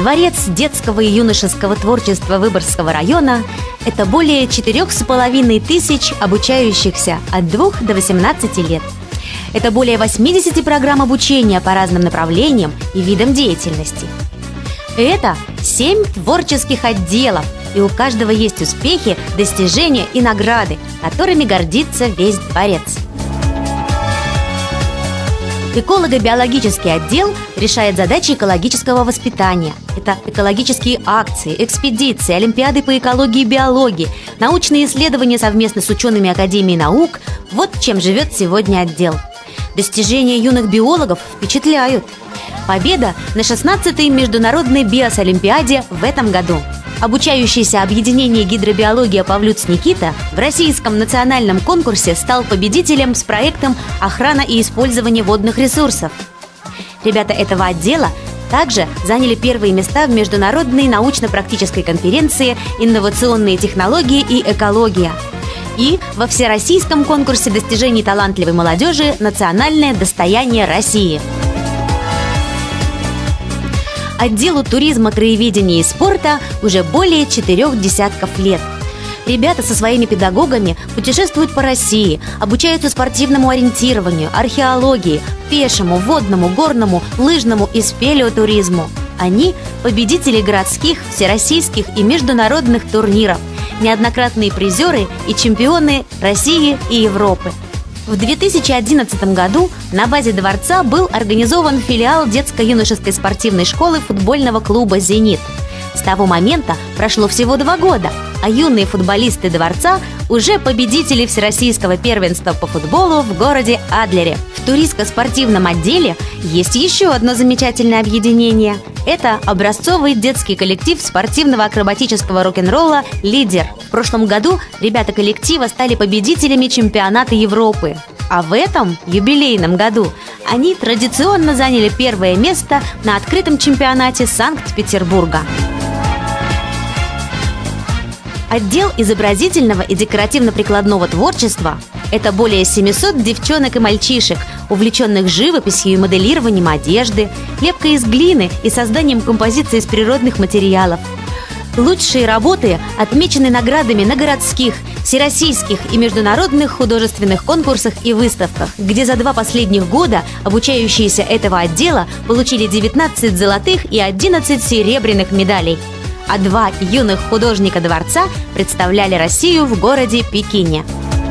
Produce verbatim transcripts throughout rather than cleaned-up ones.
Дворец детского и юношеского творчества Выборгского района – это более четырех с половиной тысяч обучающихся от двух до восемнадцати лет. Это более восьмидесяти программ обучения по разным направлениям и видам деятельности. Это семь творческих отделов, и у каждого есть успехи, достижения и награды, которыми гордится весь дворец. Эколого-биологический отдел решает задачи экологического воспитания. Это экологические акции, экспедиции, олимпиады по экологии и биологии, научные исследования совместно с учеными Академии наук. Вот чем живет сегодня отдел. Достижения юных биологов впечатляют. Победа на шестнадцатой международной биосолимпиаде в этом году. Обучающийся объединение гидробиология Павлюц Никита в российском национальном конкурсе стал победителем с проектом «Охрана и использование водных ресурсов». Ребята этого отдела также заняли первые места в международной научно-практической конференции «Инновационные технологии и экология» и во всероссийском конкурсе достижений талантливой молодежи «Национальное достояние России». Отделу туризма, краеведения и спорта уже более четырех десятков лет. Ребята со своими педагогами путешествуют по России, обучаются спортивному ориентированию, археологии, пешему, водному, горному, лыжному и спелеотуризму. Они – победители городских, всероссийских и международных турниров, неоднократные призеры и чемпионы России и Европы. В две тысячи одиннадцатом году на базе дворца был организован филиал детско-юношеской спортивной школы футбольного клуба «Зенит». С того момента прошло всего два года, а юные футболисты дворца уже победители всероссийского первенства по футболу в городе Адлере. В туристско-спортивном отделе есть еще одно замечательное объединение. Это образцовый детский коллектив спортивного акробатического рок-н-ролла «Лидер». В прошлом году ребята коллектива стали победителями чемпионата Европы. А в этом юбилейном году они традиционно заняли первое место на открытом чемпионате Санкт-Петербурга. Отдел изобразительного и декоративно-прикладного творчества – это более семисот девчонок и мальчишек, увлеченных живописью и моделированием одежды, лепкой из глины и созданием композиций из природных материалов. Лучшие работы отмечены наградами на городских, всероссийских и международных художественных конкурсах и выставках, где за два последних года обучающиеся этого отдела получили девятнадцать золотых и одиннадцать серебряных медалей. А два юных художника дворца представляли Россию в городе Пекине.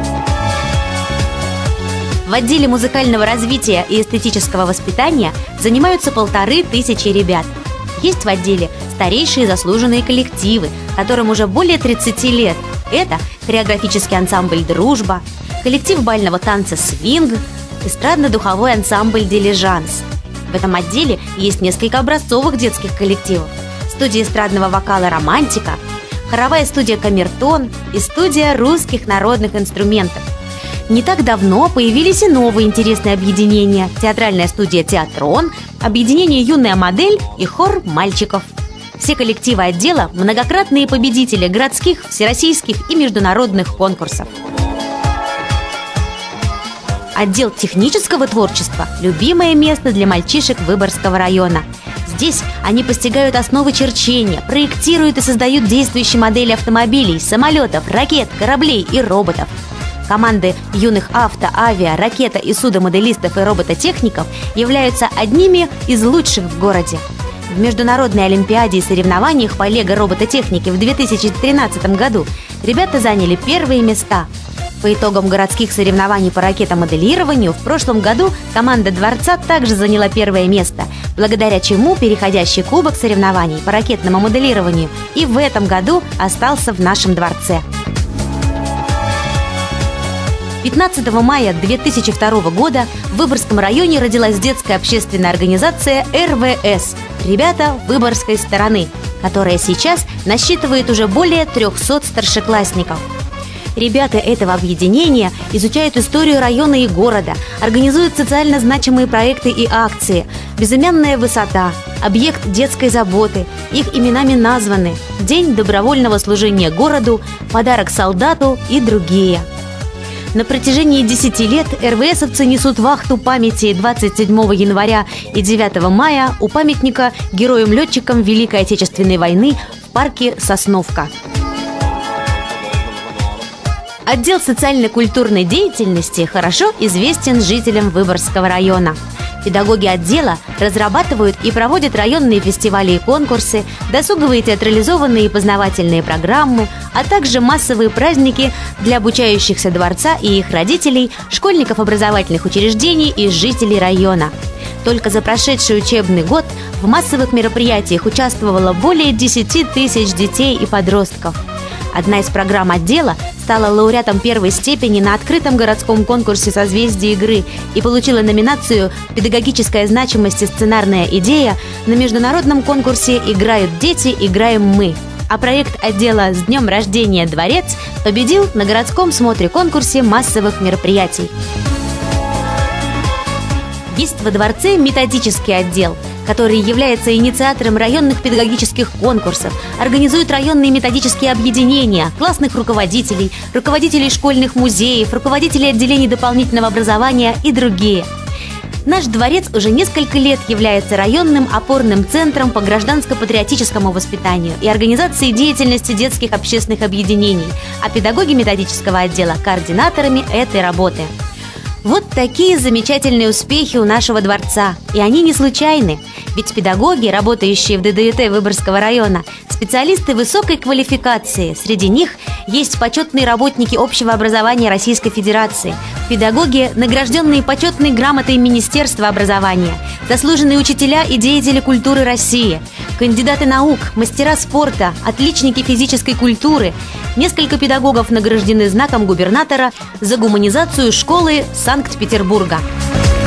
В отделе музыкального развития и эстетического воспитания занимаются полторы тысячи ребят. Есть в отделе старейшие заслуженные коллективы, которым уже более тридцати лет. Это хореографический ансамбль «Дружба», коллектив бального танца «Свинг», эстрадно-духовой ансамбль «Дилижанс». В этом отделе есть несколько образцовых детских коллективов. Студия эстрадного вокала «Романтика», хоровая студия «Камертон» и студия русских народных инструментов. Не так давно появились и новые интересные объединения: театральная студия «Театрон», объединение «Юная модель» и хор мальчиков. Все коллективы отдела – многократные победители городских, всероссийских и международных конкурсов. Отдел технического творчества – любимое место для мальчишек Выборгского района. Здесь они постигают основы черчения, проектируют и создают действующие модели автомобилей, самолетов, ракет, кораблей и роботов. Команды юных авто, авиа, ракета и судомоделистов и робототехников являются одними из лучших в городе. В международной олимпиаде и соревнованиях по лего-робототехнике в две тысячи тринадцатом году ребята заняли первые места. По итогам городских соревнований по ракетомоделированию в прошлом году команда дворца также заняла первое место, благодаря чему переходящий кубок соревнований по ракетному моделированию и в этом году остался в нашем дворце. пятнадцатого мая две тысячи второго года в Выборгском районе родилась детская общественная организация эр вэ эс «Ребята Выборгской стороны», которая сейчас насчитывает уже более трехсот старшеклассников. Ребята этого объединения изучают историю района и города, организуют социально значимые проекты и акции. Безымянная высота, объект детской заботы, их именами названы, День добровольного служения городу, подарок солдату и другие. На протяжении десяти лет эр вэ эсовцы несут вахту памяти двадцать седьмого января и девятого мая у памятника героям-летчикам Великой Отечественной войны в парке Сосновка. Отдел социально-культурной деятельности хорошо известен жителям Выборгского района. Педагоги отдела разрабатывают и проводят районные фестивали и конкурсы, досуговые театрализованные и познавательные программы, а также массовые праздники для обучающихся дворца и их родителей, школьников образовательных учреждений и жителей района. Только за прошедший учебный год в массовых мероприятиях участвовало более десяти тысяч детей и подростков. Одна из программ отдела стала лауреатом первой степени на открытом городском конкурсе «Созвездие игры» и получила номинацию «Педагогическая значимость и сценарная идея» на международном конкурсе «Играют дети, играем мы». А проект отдела «С днем рождения, Дворец» победил на городском смотре-конкурсе массовых мероприятий. Есть во Дворце методический отдел, который является инициатором районных педагогических конкурсов, организует районные методические объединения, классных руководителей, руководителей школьных музеев, руководителей отделений дополнительного образования и другие. Наш дворец уже несколько лет является районным опорным центром по гражданско-патриотическому воспитанию и организации деятельности детских общественных объединений, а педагоги методического отдела – координаторами этой работы. Вот такие замечательные успехи у нашего дворца, и они не случайны. Ведь педагоги, работающие в дэ дэ ю тэ Выборгского района, специалисты высокой квалификации. Среди них есть почетные работники общего образования Российской Федерации, педагоги, награжденные почетной грамотой Министерства образования, заслуженные учителя и деятели культуры России, кандидаты наук, мастера спорта, отличники физической культуры. Несколько педагогов награждены знаком губернатора за гуманизацию школы Санкт-Петербурга.